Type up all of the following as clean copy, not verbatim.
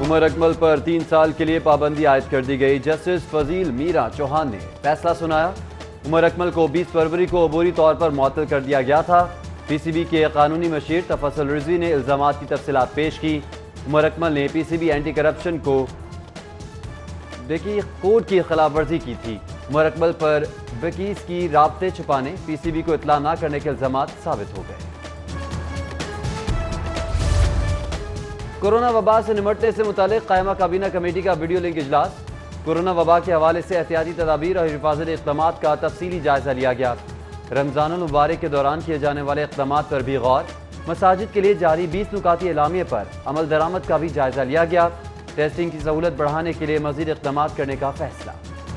उमर अकमल पर 3 साल के लिए पाबंदी आयद कर दी गई। जस्टिस फजील मीरा चौहान ने फैसला सुनाया। उमर अकमल को 20 फरवरी को अबूरी तौर पर मुअत्तल कर दिया गया था। पीसीबी के कानूनी मशीर तफसल रिजवी ने इल्जामात की तफसीलात पेश की। उमर अकमल ने पीसीबी एंटी करप्शन को कोड की खिलाफ वर्जी की थी। उमर अकमल पर वकीस की राब्ते छुपाने, पीसीबी को इतला न करने के इल्जामात साबित हो गए। कोरोना वबा से निमटने से मुतालिक कायमा काबीना कमेटी का वीडियो लिंक इजलास। कोरोना वबा के हवाले से एहतियाती तदाबीर और हिफाजती इक़दामात का तफसीली जायजा लिया गया। रमज़ानुल मुबारक के दौरान किए जाने वाले इक़दामात पर भी गौर। मसाजिद के लिए जारी 20 नुकाती एलामिये पर अमल दरामद का भी जायजा लिया गया। टेस्टिंग की सहूलत बढ़ाने के लिए मजीद इक़दामात करने का फैसला।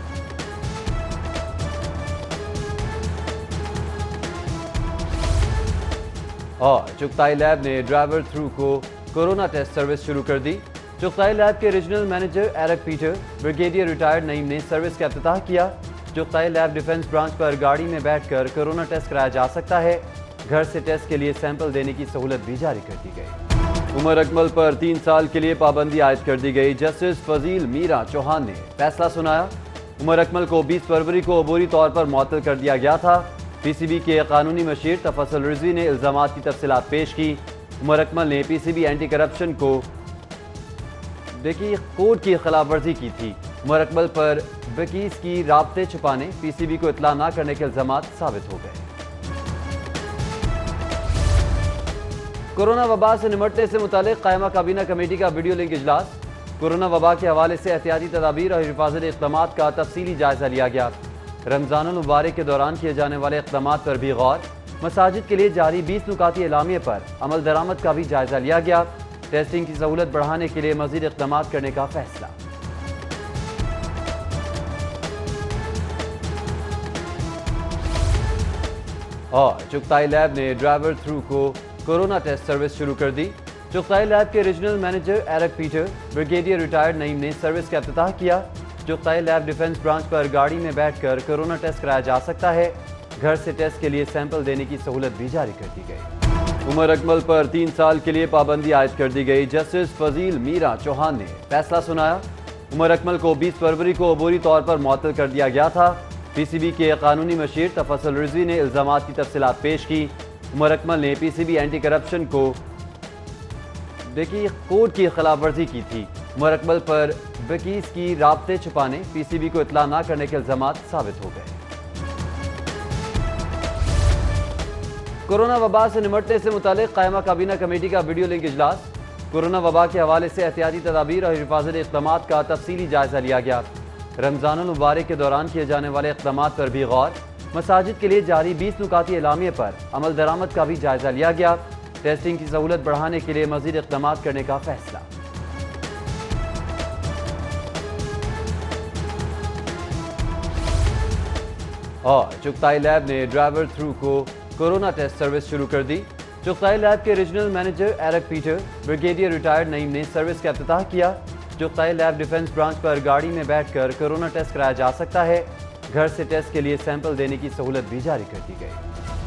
और चुगताई लैब ने ड्राइवर थ्रू को कोरोना टेस्ट सर्विस शुरू कर दी। चुगताई लैब के regional manager Eric Peter, brigadier retired Naeem ने सर्विस का इफ्तिताह किया। चुगताई लैब डिफेंस ब्रांच पर गाड़ी में बैठकर कोरोना टेस्ट कराया जा सकता है। घर से टेस्ट के लिए सैंपल देने की सहूलत भी जारी कर दी गई। उमर अकमल पर 3 साल के लिए पाबंदी आयद कर दी गई। जस्टिस फजील मीरा चौहान ने फैसला सुनाया। उमर अकमल को 20 फरवरी को अबूरी तौर पर मुअत्तल कर दिया गया था। पीसीबी के कानूनी मशीर तफसल रिजवी ने इल्जामात की तफसीलात पेश की। उमर अकमल ने पीसीबी एंटी करप्शन को कोड की खिलाफ वर्जी की थी। उमर अकमल पर वकीस की राब्ते छुपाने, पीसीबी को इतला न करने के इल्जामात साबित हो गए। कोरोना वबा से निमटने से मुतालिक कायमा काबीना कमेटी का वीडियो लिंक इजलास। कोरोना वबा के हवाले से एहतियाती तदाबीर और हिफाजती इक़दामात का तफसीली जायजा लिया गया। रमज़ानुल मुबारक के दौरान किए जाने वाले इक़दामात पर भी गौर। मसाजिद के लिए जारी 20 नुकाती एलामिये पर अमल दरामद का भी जायजा लिया गया। टेस्टिंग की सहूलत बढ़ाने के लिए मजीद इक़दामात करने का फैसला। और चुगताई लैब ने ड्राइवर थ्रू को कोरोना टेस्ट सर्विस शुरू कर दी। चुगताई लैब के regional manager Eric Peter, brigadier retired Naeem ने सर्विस का इफ्तिताह किया। चुगताई लैब डिफेंस ब्रांच पर गाड़ी में बैठकर कोरोना टेस्ट कराया जा सकता है। घर से टेस्ट के लिए सैंपल देने की सहूलत भी जारी कर दी गई। उमर अकमल पर 3 साल के लिए पाबंदी आयद कर दी गई। जस्टिस फजील मीरा चौहान ने फैसला सुनाया। उमर अकमल को 20 फरवरी को अबूरी तौर पर मुअत्तल कर दिया गया था। पीसीबी के कानूनी मशीर तफसल रिजवी ने इल्जामात की तफसीलात पेश की। उमर अकमल ने पीसीबी एंटी करप्शन को कोड की खिलाफ वर्जी की थी। उमर अकमल पर वकीस की राब्ते छुपाने, पीसीबी को इतला न करने के इल्जामात साबित हो गए। कोरोना वबा से निमटने से मुतालिक कायमा काबीना कमेटी का वीडियो लिंक इजलास। कोरोना वबा के हवाले से एहतियाती तदाबीर और हिफाजती इक़दामात का तफसीली जायजा लिया गया। रमज़ानुल मुबारक के दौरान किए जाने वाले इक़दामात पर भी गौर। मसाजिद के लिए जारी 20 नुकाती एलामिये पर अमल दरामद का भी जायजा लिया गया। टेस्टिंग की सहूलत बढ़ाने के लिए मजीद इक़दामात करने का फैसला। और चुगताई लैब ने ड्राइवर थ्रू को कोरोना टेस्ट सर्विस शुरू कर दी। चुगताई लैब के regional manager Eric Peter, brigadier retired Naeem ने सर्विस का इफ्तिताह किया। चुगताई लैब डिफेंस ब्रांच पर गाड़ी में बैठकर कोरोना टेस्ट कराया जा सकता है। घर से टेस्ट के लिए सैंपल देने की सहूलत भी जारी कर दी गई।